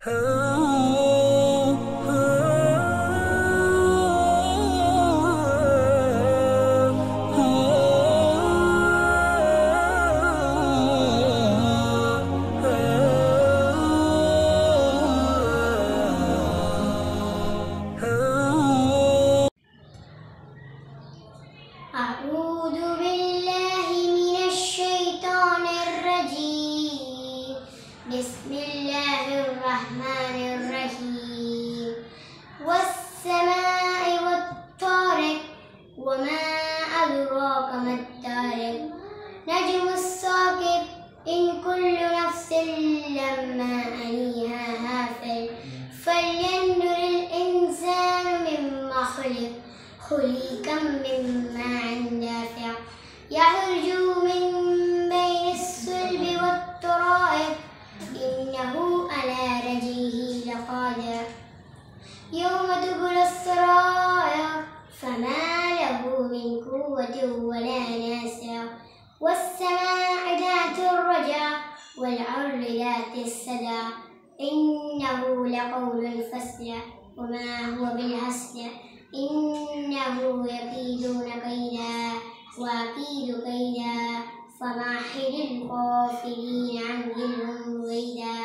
أعوذ بالله من الشيطان الرجيم. بسم الله الرحمن الرحيم. والسماء والطارق وما أدراك ما الطارق نجم الثاقب إن كل نفس لما عليها حافظ فلينظر الإنسان مما خلق من ماء دافع يخرج من بين الصلب والترائب إنه على رجعه لقادر يوم تبلى السرائر فما له من قوة ولا ناصر والسماء ذات الرجع والأرض ذات الصدع إنه لقول فصل وما هو بالهزل إنه يكيدون كيدا وأكيد كيدا فمهل الكافرين عنهم رويدا.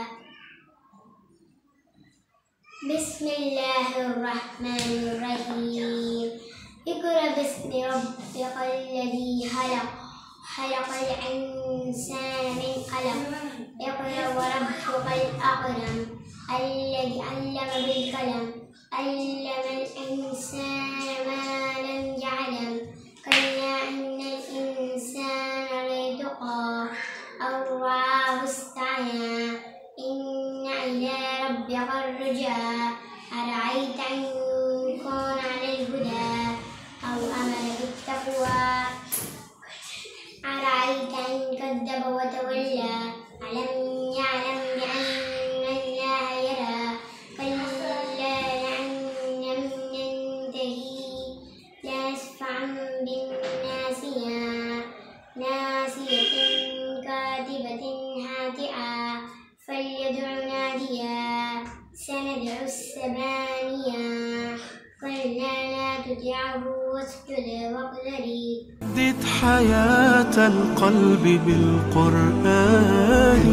بسم الله الرحمن الرحيم. اقرأ باسم ربك الذي خلق الإنسان من قلم اقرأ وربك الأكرم الذي علم بالقلم علم الإنسان ما لم يعلم كلا إن الإنسان ليطغى أن رآه استغنى إن إلى ربك الرجعى أرأيت إن كان على الهدى أو أمر بالتقوى أرأيت إن كذب وتولى ألم يعلم بأن الله يرى كلا لأن ينتهي ليسفعا بالناصية ناصية كاذبة خاطئة فليدع ناديا سندع الزبانية كلا لا تطعه واسجد واقترب. جدد حياة القلب بالقرآن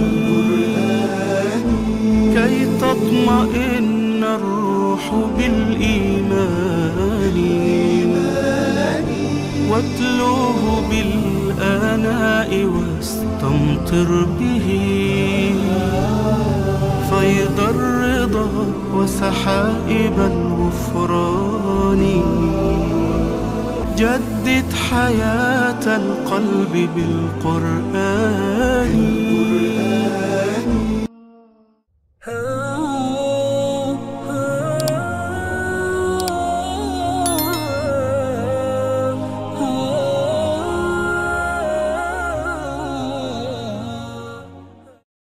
كي تطمئن الروح بالإيمان واتلوه بالآناء واستمطر به فيض الرضا وسحائب الغفران. جدد حياة القلب بالقرآن